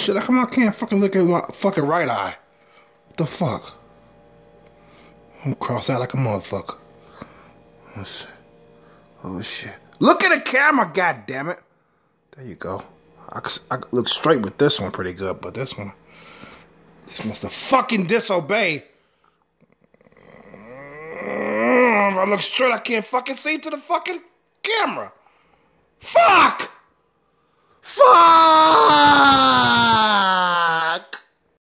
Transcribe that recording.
Shit, how come I can't fucking look at my fucking right eye? What the fuck? I'm cross out like a motherfucker. Let's see. Oh shit. Look at the camera, goddammit. There you go. I look straight with this one pretty good, but this one must have fucking disobeyed. If I look straight, I can't fucking see to the fucking camera. Fuck! Fuck!